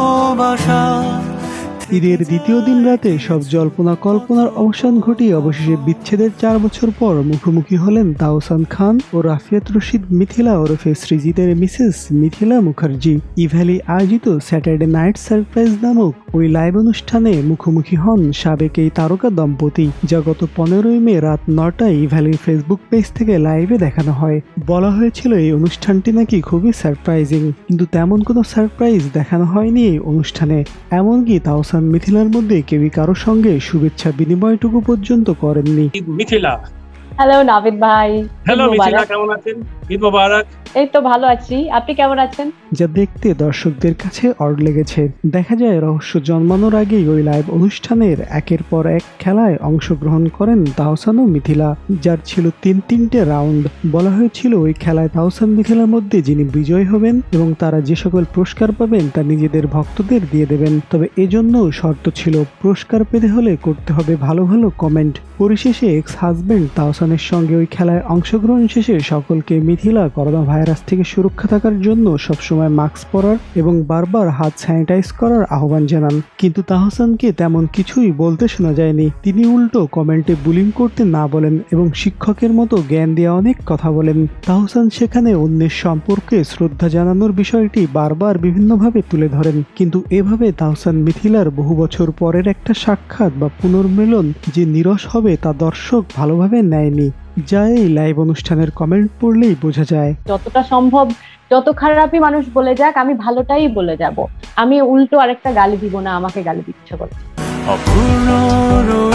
ভালোবাসা। ঈদের দ্বিতীয় দিন রাতে সব জল্পনা কল্পনার অবসান ঘটিয়ে অবশেষে বিচ্ছেদের 4 বছর পর মুখোমুখি হলেন তাহসান খান ও রাফিয়াত রশিদ মিথিলা ওরফে সৃজিতের মিসেস মিথিলা মুখার্জি। ইভ্যালি আয়োজিত স্যাটারডে নাইট সারপ্রাইজ নামক ওই লাইভ অনুষ্ঠানে মুখোমুখি হন সাবেক এই তারকা দম্পতি, যা গত 15ই মে রাত 9টায় ইভ্যালির ফেসবুক পেজ থেকে লাইভে দেখানো হয়। বলা হয়েছিল এই অনুষ্ঠানটি নাকি খুবই সারপ্রাইজিং, কিন্তু তেমন কোনো সারপ্রাইজ দেখানো হয়নি এই অনুষ্ঠানে। এমনকি তাহসান মিথিলার মধ্যে কেউই কারোর সঙ্গে শুভেচ্ছা বিনিময়টুকু পর্যন্ত করেননি। মিথিলা, হ্যালো নাভিদ ভাই। হ্যালো মিথিলা, কেমন আছেন? ঈদ মোবারক। এই তো ভালো আছি, আপনি কেমন আছেন? যা দেখতে দর্শকদের কাছে অড লেগেছে। দেখা যায় রহস্য জন্মানোর আগেই ওই লাইভ অনুষ্ঠানের একের পর এক খেলায় অংশগ্রহণ করেন তাহসান ও মিথিলা, যার ছিল তিনটে রাউন্ড। বলা হয়েছিল ওই খেলায় তাহসান মিথিলার মধ্যে যিনি বিজয়ী হবেন এবং তারা যে সকল পুরস্কার পাবেন তা নিজেদের ভক্তদের দিয়ে দেবেন। তবে এজন্য শর্ত ছিল, পুরস্কার পেতে হলে করতে হবে ভালো ভালো কমেন্ট। পরিশেষে এক্স হাজবেন্ড তাহসানের সঙ্গে ওই খেলায় অংশগ্রহণ শেষে সকলকে মিথিলা করোনা ভাইরাস থেকে সুরক্ষা থাকার জন্য সবসময় মাস্ক পরার এবং বারবার হাত স্যানিটাইজ করার আহ্বান জানান। কিন্তু তাহসানকে তেমন কিছুই বলতে শোনা যায়নি। তিনি উল্টো কমেন্টে বুলিং করতে না বলেন এবং শিক্ষকের মতো জ্ঞান দেওয়া অনেক কথা বলেন। তাহসান সেখানে অন্যের সম্পর্কে শ্রদ্ধা জানানোর বিষয়টি বারবার বিভিন্নভাবে তুলে ধরেন, কিন্তু এভাবে তাহসান মিথিলার বহু বছর পরের একটা সাক্ষাৎ বা পুনর্মিলন যে নিরস হবে তা দর্শক ভালোভাবে নেয়নি, যা এই লাইভ অনুষ্ঠানের কমেন্ট পড়লেই বোঝা যায়। যতটা সম্ভব যত খারাপই মানুষ বলে যাক, আমি ভালোটাই বলে যাব। আমি উল্টো আরেকটা গালি দিব না, আমাকে গালি দিচ্ছে বলে। অপূর্ণ